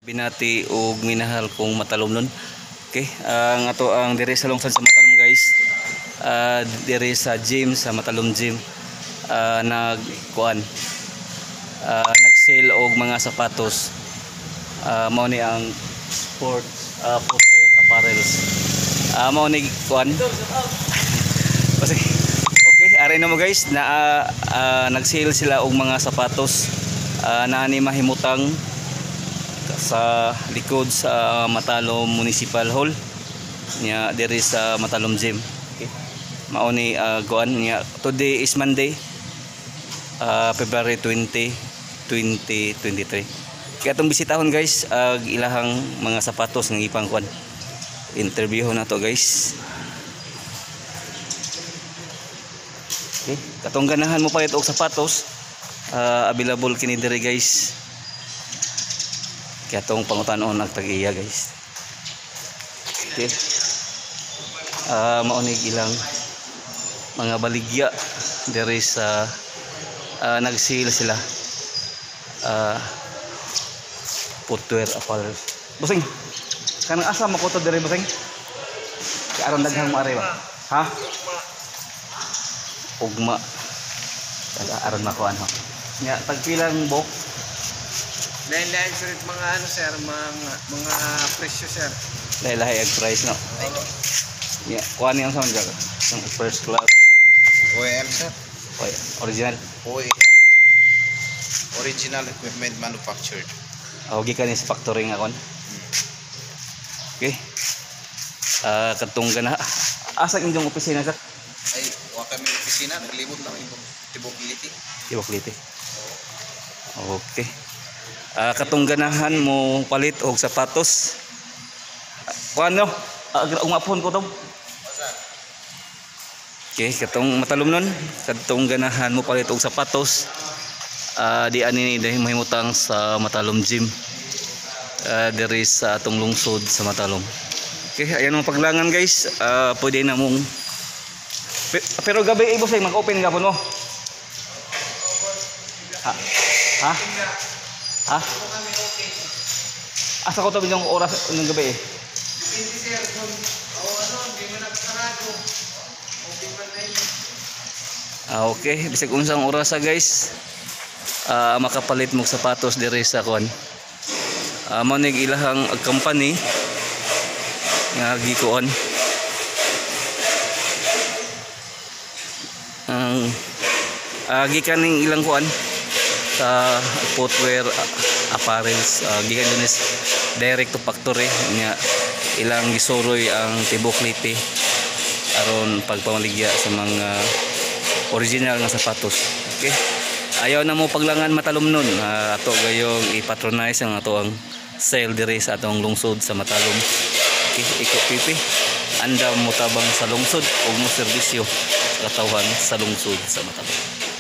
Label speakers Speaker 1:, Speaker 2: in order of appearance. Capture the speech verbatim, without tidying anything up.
Speaker 1: Binati og minahal kong matalom nun. Okay, ang ato ang dire sa lungsod sa Matalom guys. Uh, dire sa gym sa Matalom gym uh, nag kuan uh, nag-sale og mga sapatos. Uh, mao ni ang sports uh, footwear apparels. Uh, mao ni kuan. Kasi okay, are na mo guys na uh, uh, nag-sale sila og mga sapatos uh, na ni mahimutang sa likod sa Matalom Municipal Hall nya diri sa Matalom Gym. Okay. Mao ni uh, kuan nya today is Monday, uh, February twentieth, twenty twenty-three. Kaya atong bisitahon guys ag uh, ilahang mga sapatos ng ipang kuan. Interview na to guys. Okay, katong ganahan mo palit og sapatos uh, available kini diri guys. Kaya itong pangutanon nagtag-iya guys. Okay. Uh, maunig ilang mga baligya diri sa uh, nag-sale sila. Uh, footwear apparel. Busing. Kanang asa mo ko to diri busing? Kaya aron daghang mo are ba? Ha? Ugma. Taga aron makuan ho. Nya tagpilang box.
Speaker 2: Lain-lain sir mga ano sir, mga mga presyo sir.
Speaker 1: Lahi-lahi ang price no. Yeah, kuan yang sound jaga. Yung first class.
Speaker 2: O E M sir.
Speaker 1: Oh, yeah. Original.
Speaker 2: O E M. Original equipment manufactured.
Speaker 1: Ah, okay ka ni sa factory nga kon. Okay. Ah, uh, katong gana. Asa inyong opisina sir?
Speaker 2: Ay, wa kami opisina, naglibot lang ibang Tibukliti.
Speaker 1: Tibukliti. Okay. Uh, katong ganahan mo palit og sapatos. Uh, ano? Uh, umapon ko to. Okay, katong Matalom nun. Katong ganahan mo palit og sapatos. Uh, di ani dahil mahimutang sa Matalom Gym. Uh, diri sa atong lungsod sa Matalom. Okay, ayan ang paglangan guys. Uh, pwede na mong pero gabi ibo say mag-open gapon mo. Ha? Ha? Ha? Asa ko to bilang oras ng gabi eh? Ah, okay, bisag unsang oras sa guys. Ah, makapalit mo sapatos diri sa kon. Ah, mao nig ilahang company nga gikuon. Ang uh, gikan ning ilang kuan sa footwear uh, apparels uh, gikan dunis direct to factory nya ilang gisuroy ang Tibukliti aron pagpamaligya sa mga original nga sapatos. Okay, ayaw na mo paglangan Matalom nun, uh, ato gayong i-patronize ang ato ang sale diri sa atong lungsod sa Matalom. Okay, iko pipi andam mo tabang sa lungsod o mo serbisyo sa katawhan sa lungsod sa Matalom.